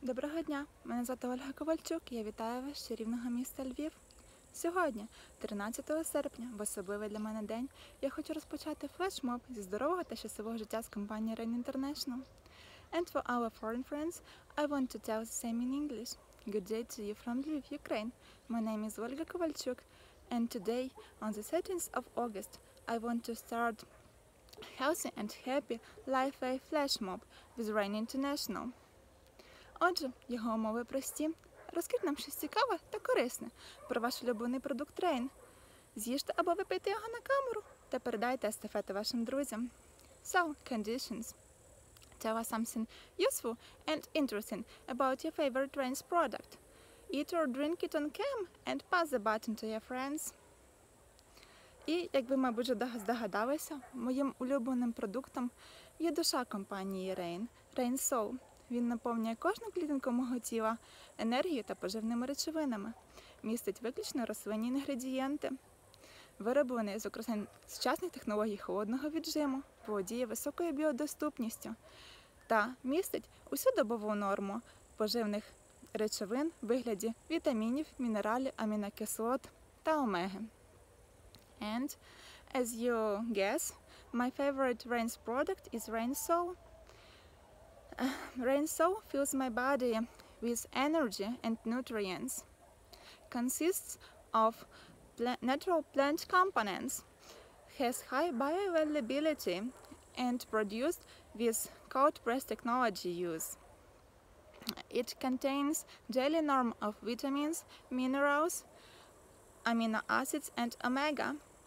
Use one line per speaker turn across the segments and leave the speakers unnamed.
Доброго дня! Мене звати Ольга Ковальчук, я вітаю вас з чарівного міста Львів. Сьогодні, 13 серпня, в особливий для мене день, я хочу розпочати флешмоб зі здорового та щасливого життя з компанії Rain International. And for our foreign friends, I want to tell the same in English. Good day to you from Lviv, Ukraine. My name is Olga Kovalchuk, and today, on the 13th of August, I want to start healthy and happy Life flash mob with Rain International. Отже, його умови прості. Розкажіть нам щось цікаве та корисне про ваш улюблений продукт Rain. З'їжте або випийте його на камеру та передайте естафету вашим друзям. So, conditions. Tell us something useful and interesting about your favorite Rain's product. Eat or drink it on cam and pass the baton to your friends. І, як ви, мабуть, вже здогадалися, моїм улюбленим продуктом є душа компанії Rain – Rain Soul. Він наповнює кожну клітинку мого тіла енергією та поживними речовинами, містить виключно рослинні інгредієнти, вироблений з використанням сучасних технологій холодного віджиму, володіє високою біодоступністю та містить усю добову норму поживних речовин в вигляді вітамінів, мінералів, амінокислот та омеги. And, as you guess, my favorite Rain's product is Rain Soul. Rain Soul fills my body with energy and nutrients. Consists of natural plant components, has high bioavailability, and produced with cold press technology use. It contains daily norm of vitamins, minerals, amino acids, and omega.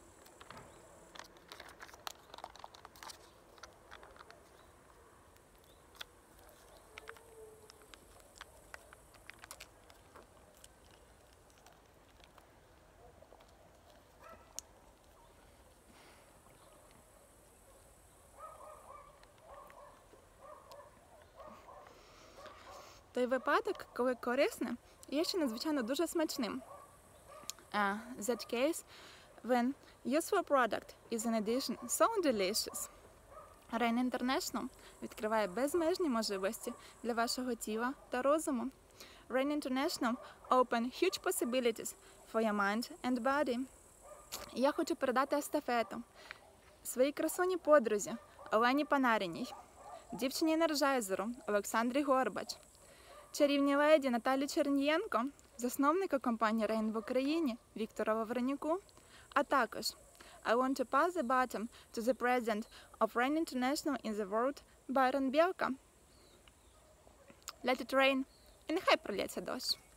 Той випадок, коли корисне, є ще надзвичайно дуже смачним. That case when useful product is in addition so delicious. Rain International відкриває безмежні можливості для вашого тіла та розуму. Rain International open huge possibilities for your mind and body. Я хочу передати естафету своїй красуні подрузі Олені Панаріній, дівчині-енерджайзеру Олександрі Горбач, чарівній леді Наталі Чернієнко, засновника компанії Rain в Україні Віктора Лавренюку, а також I want to pass the baton to the president of Rain International in the world, Byron Білка. Let it rain, і нехай пролється дощ.